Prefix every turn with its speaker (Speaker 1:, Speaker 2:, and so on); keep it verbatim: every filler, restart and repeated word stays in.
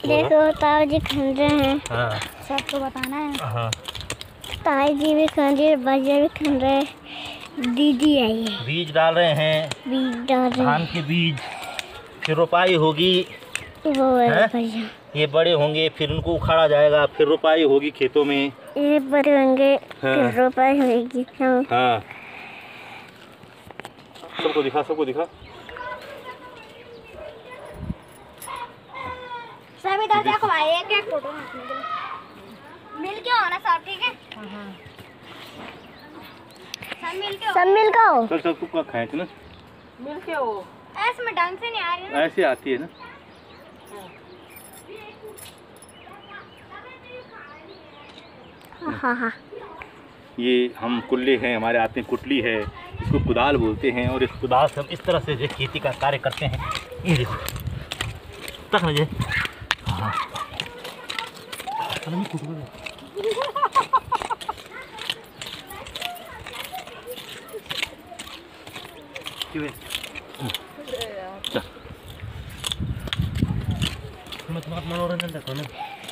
Speaker 1: देखो ताऊ जी खन रहे हैं।
Speaker 2: हाँ
Speaker 1: सबको बताना है।
Speaker 2: हाँ
Speaker 1: ताई जी भी खन रही है, भैया भी खन रहे हैं, दीदी आई है।
Speaker 2: बीज डाल रहे हैं,
Speaker 1: बीज डाल रहे
Speaker 2: धान के बीज, फिर रोपाई होगी।
Speaker 1: वो है
Speaker 2: हैं?
Speaker 1: भैया
Speaker 2: ये बड़े होंगे, फिर उनको उखाड़ा जाएगा, फिर रोपाई होगी खेतों में।
Speaker 1: ये बड़े होंगे।
Speaker 2: हाँ।
Speaker 1: फिर रोपाई होगी। हाँ।
Speaker 2: हाँ सबको दिखा, सबको दिखा।
Speaker 1: सभी दादा को आए एक एक फोटो मिल के होना सब, ठीक है? सब मिल के सब मिल के हो।
Speaker 2: चल चल तू खाए ना,
Speaker 3: मिल के हो।
Speaker 1: ऐसे में ढंग से नहीं आ रही ना।
Speaker 2: ऐसे आती है ना।
Speaker 1: हाँ हाँ
Speaker 2: ये हम कुल्ले हैं, हमारे आते हैं कुटली है, इसको कुदाल बोलते हैं। और इस कुदाल से हम इस तरह से जो खेती का कार्य करते हैं। ये देखो तक ना जे। हाँ मैं तुम्हारा मनोरंजन देखो ना।